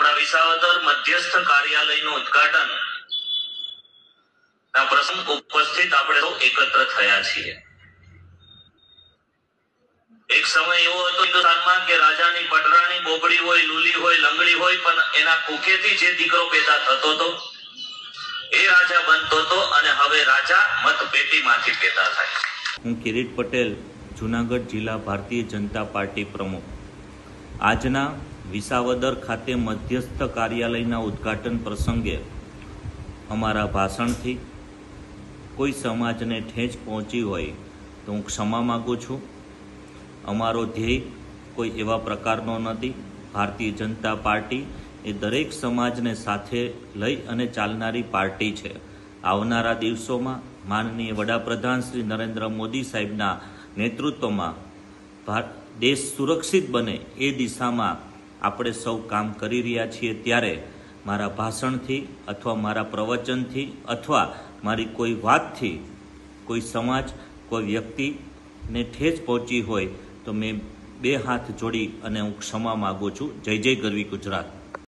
આપણા વિસાવદર મધ્યસ્થ કાર્યાલયનું ઉદ્ઘાટન ના પ્રસંગ ઉપસ્થિત આપણે એકત્ર થયા છીએ। એક સમય એવો હતો હિન્દુસ્તાનમાં કે રાજાની પટરાણી બોબડી હોય, લૂલી હોય, લંગડી હોય, પણ એના કુખેથી જે દીકરો પેદા થતો હતો એ રાજા બનતો હતો અને હવે રાજા મતપેટીમાંથી પેદા થાય। હું કિરીટ પટેલ, જૂનાગઢ જિલ્લા ભારતીય જનતા પાર્ટી પ્રમુખ। આજના વિસાવદર ખાતે મધ્યસ્થ કાર્યાલયના ઉદ્ઘાટન પ્રસંગે અમારા ભાષણથી કોઈ સમાજને ઠેંચ પહોંચી હોય તો હું ક્ષમા માગું છું। અમારો ધ્યેય કોઈ એવા પ્રકારનો નથી। ભારતીય જનતા પાર્ટી એ દરેક સમાજને સાથે લઈ અને ચાલનારી પાર્ટી છે। આવનારા દિવસોમાં માનનીય વડાપ્રધાન શ્રી નરેન્દ્ર મોદી સાહેબના નેતૃત્વમાં દેશ સુરક્ષિત બને એ દિશામાં આપણે સૌ કામ કરી રહ્યા છીએ। ત્યારે મારા ભાષણથી અથવા મારા પ્રવચનથી અથવા મારી કોઈ વાતથી કોઈ સમાજ, કોઈ વ્યક્તિને ઠેસ પહોંચી હોય તો મેં બે હાથ જોડી અને હું ક્ષમા માગું છું। જય જય ગરવી ગુજરાત।